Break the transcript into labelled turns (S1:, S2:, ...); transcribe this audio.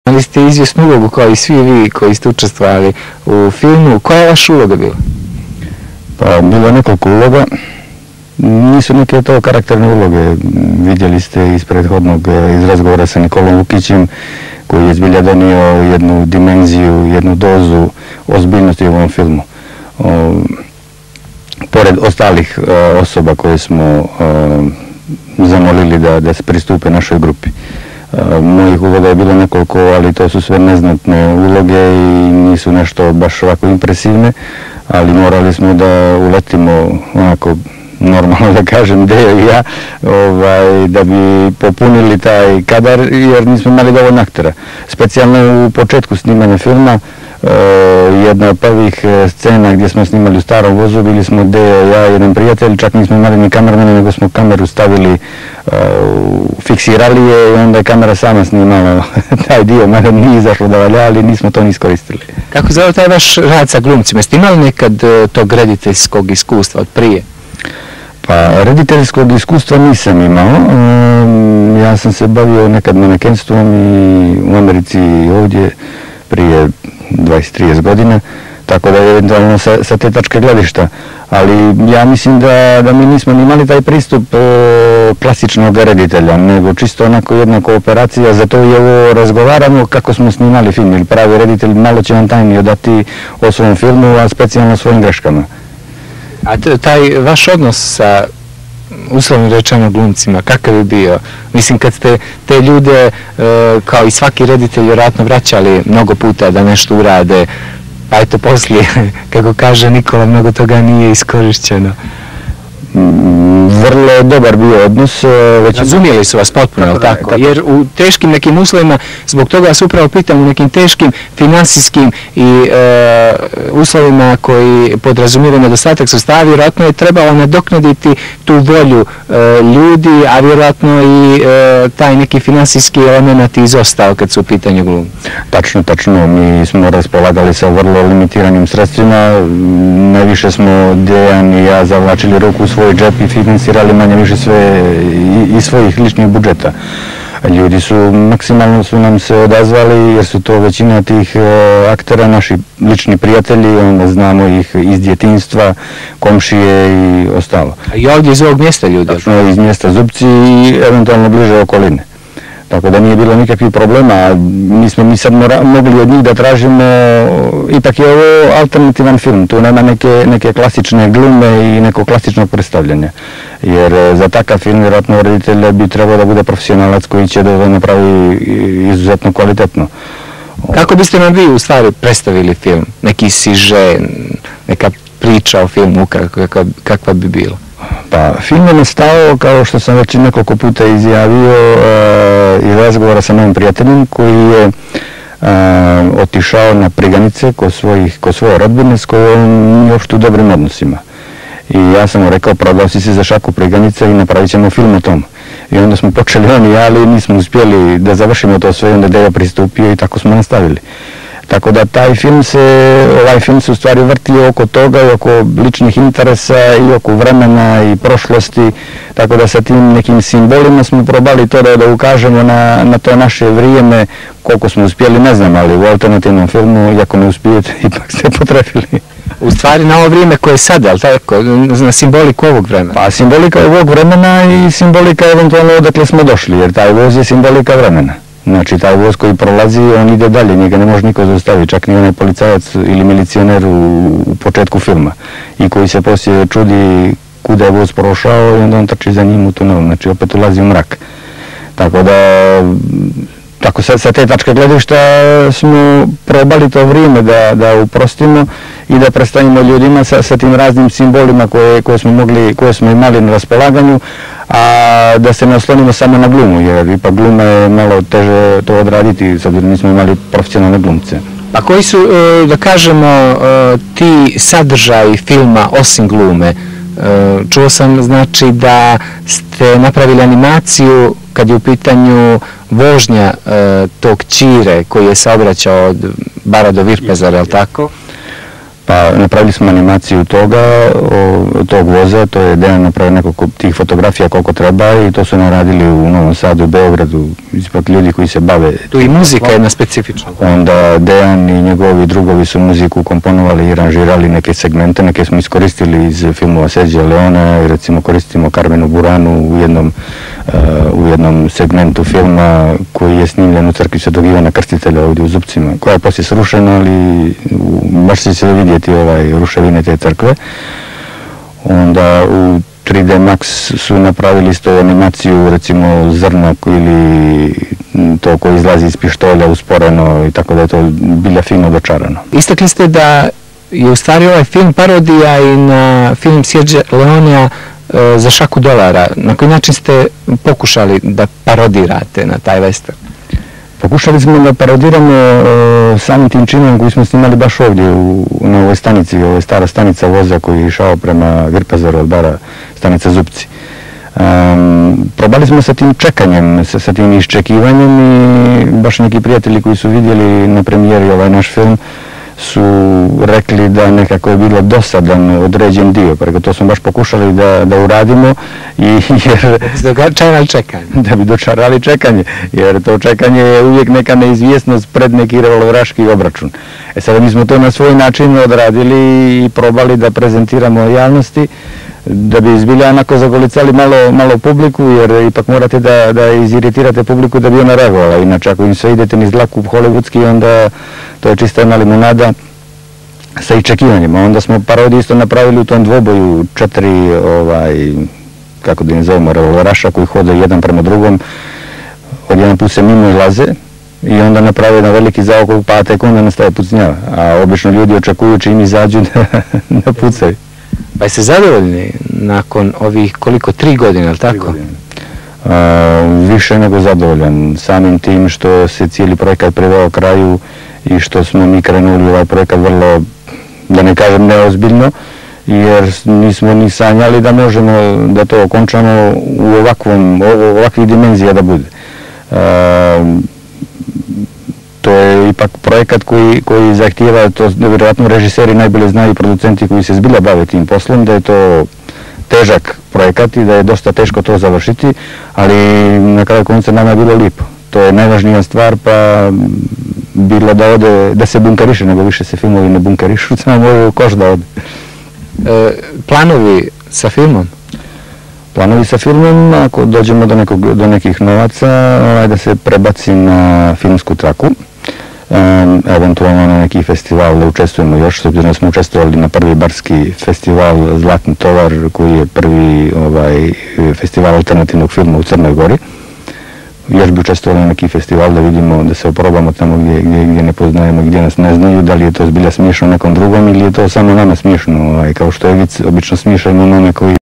S1: Ali ste izvjesnu ulogu kao i svi vi koji ste učestvovali u filmu. Koja je vaša uloga bila?
S2: Pa, bilo je nekoliko uloga. Nisu neke to karakterne uloge. Vidjeli ste iz prethodnog razgovora sa Nikolom Vukićem, koji je zbilja donio jednu dimenziju, jednu dozu ozbiljnosti u ovom filmu. Pored ostalih osoba koje smo zamolili da se pristupe našoj grupi. Mojih uloga je bilo nekoliko, ali to su sve neznatne uloge i nisu nešto baš ovako impresivne, ali morali smo da uletimo onako normalno da kažem, Dejo i ja, da bi popunili taj kadar, jer nismo imali dovoljno aktera. Specijalno u početku snimanja filma, jedna od prvih scena gdje smo snimali u starom vozu, bili smo Dejo, ja i jedan prijatelj, čak nismo imali ni kamermana, nego smo kameru stavili, fiksirali je i onda je kamera sama snimala taj dio, mada nije izašlo da valja, ali nismo to ni iskoristili.
S1: Kako zove taj vaš rad sa glumcima? Ste imali nekad tog rediteljskog iskustva od prije?
S2: Pa, rediteljskog iskustva nisam imao. Ja sam se bavio nekad manekenstvom i u Americi i ovdje prije 20-30 godina, tako da je eventualno sa te tačke gledišta. Ali ja mislim da mi nismo imali taj pristup klasičnog reditelja, nego čisto onako jedna kooperacija, zato je ovo razgovaramo kako smo snimali film, jer pravi reditelj malo će vam tajnije dati o svom filmu, a specijalno o svojim greškama.
S1: A taj vaš odnos sa, uslovno rečeno, glumcima, kakav je bio? Mislim, kad ste te ljude, kao i svaki reditelj, vjerojatno vraćali mnogo puta da nešto urade, pa eto poslije, kako kaže Nikola, mnogo toga nije iskorišćeno.
S2: Vrlo je dobar bio odnos.
S1: Razumijeli su vas potpuno, je li tako? Jer u teškim nekim uslovima, zbog toga vas upravo pitam, u nekim teškim finansijskim i uslovima koji podrazumijevaju nedostatak sredstava, vjerojatno je trebalo nadoknaditi tu volju ljudi, a vjerojatno i taj neki finansijski element izostao kad su u pitanju glumci.
S2: Tačno. Mi smo raspolagali sa vrlo limitiranim sredstvima. Najviše smo Dejan i ja zavlačili ruku u svoj džep i finansirali manje više sve iz svojih ličnih budžeta. Ljudi su maksimalno nam se odazvali jer su to većina tih aktera naši lični prijatelji, onda znamo ih iz djetinjstva, komšije i ostalo.
S1: A i ovdje iz ovog mjesta ljudi?
S2: Tačno, iz mjesta Zupci i eventualno bliže okoline. Tako da nije bilo nikakvih problema. Mi sad mogli od njih da tražimo, ipak je ovo alternativan film, tu nema neke klasične glume i neko klasičnog predstavljanja. Jer za takav film vjerojatno reditelj bi trebao da bude profesionalac koji će da napravi izuzetno kvalitetno.
S1: Kako biste nam vi u stvari predstavili film? Neki siže, neka priča o filmu, kakva bi bila?
S2: Pa, film je nastao, kao što sam već nekoliko puta izjavio, iz razgovora sa mojim prijateljem koji je otišao na Priganice kod svoje rodbine s kojom je uopšte u dobrim odnosima. I ja sam mu rekao, prodao si se za šaku Priganice i napravit ćemo film o tom. I onda smo počeli on i ja, ali nismo uspjeli da završimo to sve, onda Dejo pristupio i tako smo nastavili. Tako da ovaj film se u stvari vrti oko toga i oko ličnih interesa i oko vremena i prošlosti, tako da sa tim nekim simbolima smo probali to da ukažemo na to naše vrijeme, koliko smo uspjeli ne znam, ali u alternativnom filmu, iako ne uspijete, ipak ste potrefili.
S1: U stvari na ovo vrijeme koje je sada, ali tako, na simboliku ovog vremena?
S2: Pa simbolika ovog vremena i simbolika eventualno odakle smo došli, jer taj voz je simbolika vremena. Znači, taj voz koji prolazi, on ide dalje, njega ne može niko zaustaviti, čak ni onaj policajac ili milicioner u početku filma. I koji se poslije čudi kuda je voz prošao i onda on trči za njim u tunelu, znači opet ulazi u mrak. Tako da, sa te tačke gledišta smo probali to vrijeme da uprostimo i da predstavimo ljudima sa tim raznim simbolima koje smo imali na raspolaganju, a da se ne oslonimo samo na glumu, jer ipak gluma je malo teže to odraditi, s obzirom nismo imali profesionalne glumce.
S1: A koji su, da kažemo, ti sadržaji filma osim glume? Čuo sam, znači, da ste napravili animaciju kad je u pitanju vožnja tog Ćire koji je saobraćao od Bara do Virpezara, je li tako?
S2: Pa napravili smo animaciju tog voza, to je Dejan napravio nekoliko tih fotografija koliko treba i to su naradili u Novom Sadu, Beogradu, ipak ljudi koji se bave.
S1: Tu i muzika jedna specifična.
S2: Onda Dejan i njegovi drugovi su muziku komponovali i aranžirali neke segmente, neke smo iskoristili iz filmova Sergija Leona i recimo koristimo Carmenu Buranu u jednom segmentu filma koji je snimljen u crkvi Svetog Ivana Krstitelja ovdje u Zupcima, koja je poslije srušena, ali baš će se vidjeti ruševine te crkve. Onda u 3D Max su napravili isto animaciju, recimo zrna ili to koje izlazi iz pištolja usporeno i tako da je to bilja fino dočarano.
S1: Istakli ste da je u stvari ovaj film parodija i na film Sergija Leonea za šaku dolara. Na koji način ste pokušali da parodirate na taj western?
S2: Pokušali smo da parodiramo samim tim činom koji smo snimali baš ovdje na ovoj stanici, ovo je stara stanica voza koji je išao prema Virpazaru od bara, stanica Zupci. Probali smo sa tim čekanjem, sa tim iščekivanjem i baš neki prijatelji koji su vidjeli na premijeri ovaj naš film su rekli da nekako je bilo dosadan određen dio, preko to smo baš pokušali da uradimo da bi dočarali čekanje, jer to čekanje je uvijek neka neizvjesnost pred neki revolveraški obračun. Sada mi smo to na svoj način odradili i probali da prezentiramo javnosti, da bi zbilja onako zagolicali malo publiku, jer ipak morate da iziritirate publiku da bi ona reagovala, inače ako im sve idete niz dlaku hollywoodski, onda to je čista jedna limonada sa iščekivanjima. Onda smo parodiju isto napravili u tom dvoboju 4, kako da im zovemo, revolveraša koji hode jedan prema drugom, odjedan put se mimo izlaze i onda naprave jedan veliki zaokol, pa tek onda nastaje pucnjava, a obično ljudi očekuju čim izađu da pucaju.
S1: Pa jeste zadovoljni nakon ovih koliko, 3 godine, ali tako?
S2: 3 godine. Više nego zadovoljan samim tim što se cijeli projekat priveo kraju i što smo mi krenuli ovaj projekat vrlo, da ne kažem neozbiljno, jer nismo ni sanjali da možemo da to okončamo u ovakvih dimenzija da bude. To je ipak projekat koji zahtijeva, to vjerojatno režiseri najbolje znaju, producenti koji se zbilja bave tim poslom, da je to težak projekat i da je dosta teško to završiti, ali na kraju konca nama je bilo lijepo. To je najvažnija stvar, pa bilo da se bunkeriše, nego više se filmovi ne bunkerišu, samo koš da ode.
S1: Planovi sa filmom?
S2: Planovi sa filmom, ako dođemo do nekih novaca, da se prebaci na filmsku traku, eventualno na neki festival da učestvujemo još, s obzirom da smo učestvovali na prvi barski festival Zlatni tovar, koji je prvi festival alternativnog filma u Crnoj Gori. Još bi učestvovali na neki festival da vidimo, da se oprobamo tamo gdje ne poznajemo, gdje nas ne znaju, da li je to zbilja smiješno nekom drugom ili je to samo nama smiješno, kao što je obično smiješano onome koji